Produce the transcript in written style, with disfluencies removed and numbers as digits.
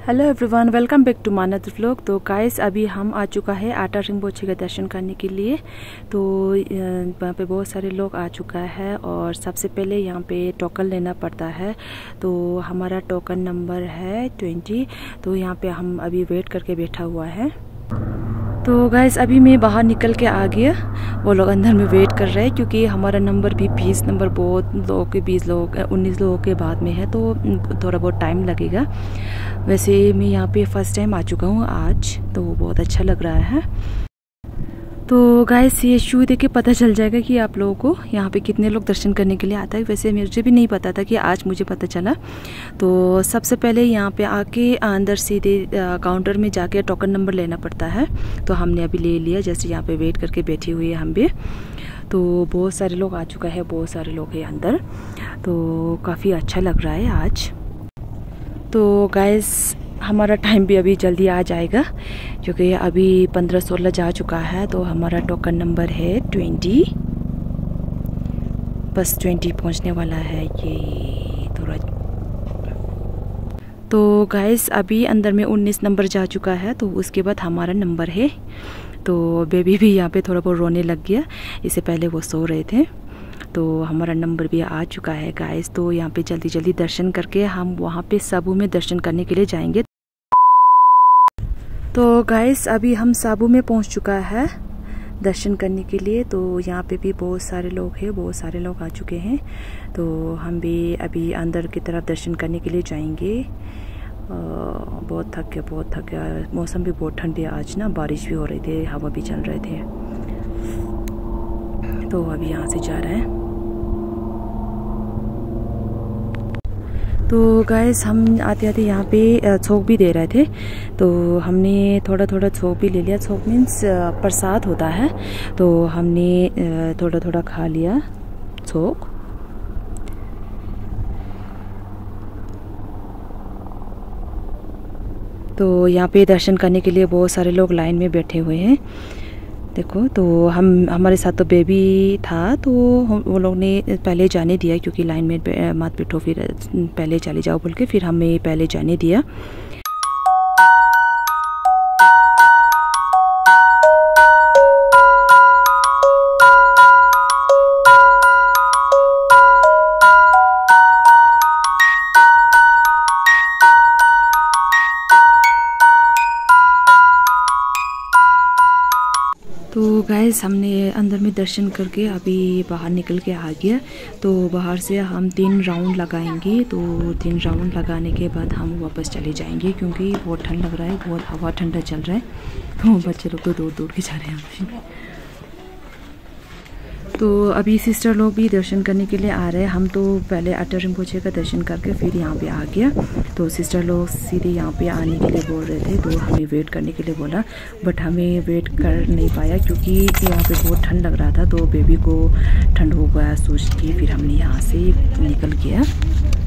Hello everyone, welcome back to मानद vlog. तो guys अभी हम आ चुका है आटा रिम्पोछे का दर्शन करने के लिए। तो वहाँ पे बहुत सारे लोग आ चुका है और सबसे पहले यहाँ पे टोकन लेना पड़ता है। तो हमारा टोकन नंबर है 20। तो यहाँ पे हम अभी वेट करके बैठा हुआ है। तो गाइस अभी मैं बाहर निकल के आ गया, वो लोग अंदर में वेट कर रहे हैं क्योंकि हमारा नंबर भी 20 नंबर बहुत लोगों के 20 लोग 19 लोगों के बाद में है, तो थोड़ा बहुत टाइम लगेगा। वैसे मैं यहाँ पे फर्स्ट टाइम आ चुका हूँ आज, तो बहुत अच्छा लग रहा है। तो गाइस ये शू देख के पता चल जाएगा कि आप लोगों को यहाँ पे कितने लोग दर्शन करने के लिए आता है। वैसे मुझे भी नहीं पता था कि आज मुझे पता चला। तो सबसे पहले यहाँ पे आके अंदर सीधे काउंटर में जाके टोकन नंबर लेना पड़ता है। तो हमने अभी ले लिया, जैसे यहाँ पे वेट करके बैठी हुई है हम भी। तो बहुत सारे लोग आ चुका है, बहुत सारे लोग हैं अंदर, तो काफ़ी अच्छा लग रहा है आज। तो गाइस हमारा टाइम भी अभी जल्दी आ जाएगा क्योंकि अभी 15-16 जा चुका है। तो हमारा टोकन नंबर है 20, बस 20 पहुंचने वाला है ये थोड़ा। तो गाइस अभी अंदर में 19 नंबर जा चुका है, तो उसके बाद हमारा नंबर है। तो बेबी भी यहाँ पे थोड़ा बहुत रोने लग गया, इससे पहले वो सो रहे थे। तो हमारा नंबर भी आ चुका है गाइस। तो यहाँ पे जल्दी जल्दी दर्शन करके हम वहाँ पे साबू में दर्शन करने के लिए जाएंगे। तो गाइस अभी हम साबू में पहुँच चुका है दर्शन करने के लिए। तो यहाँ पे भी बहुत सारे लोग हैं, बहुत सारे लोग आ चुके हैं। तो हम भी अभी अंदर की तरफ दर्शन करने के लिए जाएंगे। बहुत थक गया, बहुत थक गया। मौसम भी बहुत ठंडी है आज ना, बारिश भी हो रही थी, हवा भी चल रहे थे। तो अभी यहाँ से जा रहे हैं। तो गाइस हम आते आते यहाँ पे छोक भी दे रहे थे, तो हमने थोड़ा थोड़ा छोक भी ले लिया। छोक मीन्स प्रसाद होता है, तो हमने थोड़ा थोड़ा खा लिया छोक। तो यहाँ पे दर्शन करने के लिए बहुत सारे लोग लाइन में बैठे हुए हैं। देखो, तो हमारे साथ तो बेबी था, तो वो लोग ने पहले जाने दिया क्योंकि लाइन में मत बैठो, फिर पहले चले जाओ बोल के फिर हमें पहले जाने दिया। तो गाइस हमने अंदर में दर्शन करके अभी बाहर निकल के आ गया। तो बाहर से हम 3 राउंड लगाएंगे। तो 3 राउंड लगाने के बाद हम वापस चले जाएंगे क्योंकि बहुत ठंड लग रहा है, बहुत हवा ठंडा चल रहा है। तो बच्चे लोग तो दूर दूर के जा रहे हैं। तो अभी सिस्टर लोग भी दर्शन करने के लिए आ रहे हैं। हम तो पहले आटा रिम्पोछे का दर्शन करके फिर यहाँ पे आ गया। तो सिस्टर लोग सीधे यहाँ पे आने के लिए बोल रहे थे, तो हमें वेट करने के लिए बोला, बट हमें वेट कर नहीं पाया क्योंकि यहाँ पे बहुत ठंड लग रहा था। तो बेबी को ठंड हो गया सोच के फिर हमने यहाँ से निकल गया।